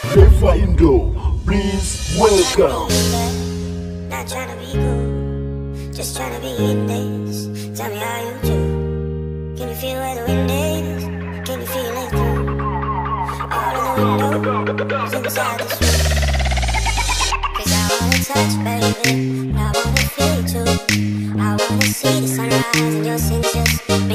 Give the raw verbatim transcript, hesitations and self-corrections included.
dawn-Reva Indo, please welcome. Not trying to be cool, just trying to be in this. Tell me how you do. Can you feel where the wind is? Can you feel it through all of the windows inside this room? Cause I wanna touch, baby, I wanna feel you too. I wanna see the sunrise and your senses.